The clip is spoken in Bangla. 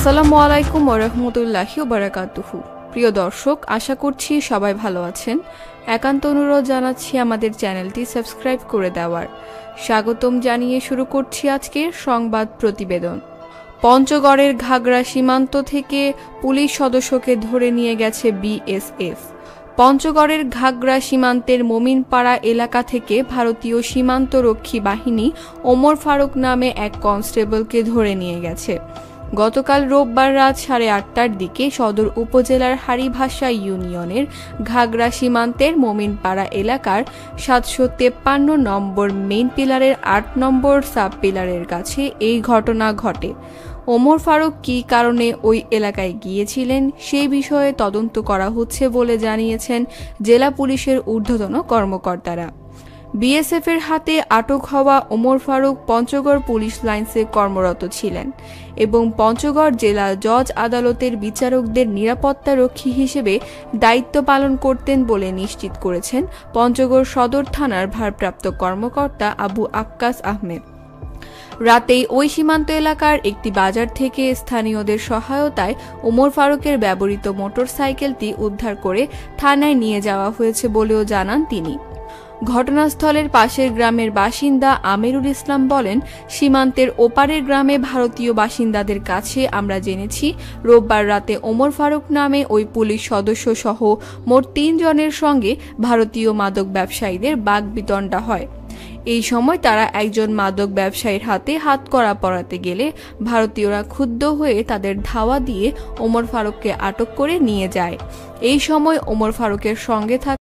আসসালামু আলাইকুম ওয়া রাহমাতুল্লাহি ওয়া বারাকাতুহু। প্রিয় দর্শক, আশা করছি সবাই ভালো আছেন। একান্ত অনুরোধ জানাচ্ছি আমাদের চ্যানেলটি সাবস্ক্রাইব করে দেওয়ার। স্বাগতম জানিয়ে শুরু করছি আজকের সংবাদ প্রতিবেদন। পঞ্চগড়ের ঘাগড়া সীমান্ত থেকে পুলিশ সদস্যকে ধরে নিয়ে গেছে বিএসএফ। পঞ্চগড়ের ঘাগড়া সীমান্তের মোমিনপাড়া এলাকা থেকে ভারতীয় সীমান্তরক্ষী বাহিনী ওমর ফারুক নামে এক কনস্টেবলকে ধরে নিয়ে গেছে। গতকাল রোববার রাত 8:30টার দিকে সদর উপজেলার হারিভাষা ইউনিয়নের ঘাগড়া সীমান্তের মোমিনপাড়া এলাকার 753 নম্বর মেইন পিলারের 8 নম্বর সাব পিলারের কাছে এই ঘটনা ঘটে। ওমর ফারুক কী কারণে ওই এলাকায় গিয়েছিলেন সেই বিষয়ে তদন্ত করা হচ্ছে বলে জানিয়েছেন জেলা পুলিশের ঊর্ধ্বতন কর্মকর্তারা। বিএসএফের হাতে আটক হওয়া ওমর ফারুক পঞ্চগড় পুলিশ লাইন্সে কর্মরত ছিলেন এবং পঞ্চগড় জেলা জজ আদালতের বিচারকদের নিরাপত্তারক্ষী হিসেবে দায়িত্ব পালন করতেন বলে নিশ্চিত করেছেন পঞ্চগড় সদর থানার ভারপ্রাপ্ত কর্মকর্তা আবু আক্কাস আহমেদ। রাতেই ওই সীমান্ত এলাকার একটি বাজার থেকে স্থানীয়দের সহায়তায় ওমর ফারুকের ব্যবহৃত মোটরসাইকেলটি উদ্ধার করে থানায় নিয়ে যাওয়া হয়েছে বলেও জানান তিনি। ঘটনাস্থলের পাশের গ্রামের বাসিন্দা আমিরুল ইসলাম বলেন, সীমান্তের ওপারের গ্রামে ভারতীয় বাসিন্দাদের কাছে আমরা জেনেছি রোববার রাতে ওমর ফারুক নামে ওই পুলিশ সদস্য সহ মোট 3 জনের সঙ্গে ভারতীয় মাদক ব্যবসায়ীদের বাগবিতণ্ডা হয়। এই সময় তারা একজন মাদক ব্যবসায়ীর হাতে হাতকড়া পরাতে গেলে ভারতীয়রা ক্ষুব্ধ হয়ে তাদের ধাওয়া দিয়ে ওমর ফারুককে আটক করে নিয়ে যায়। এই সময় ওমর ফারুকের সঙ্গে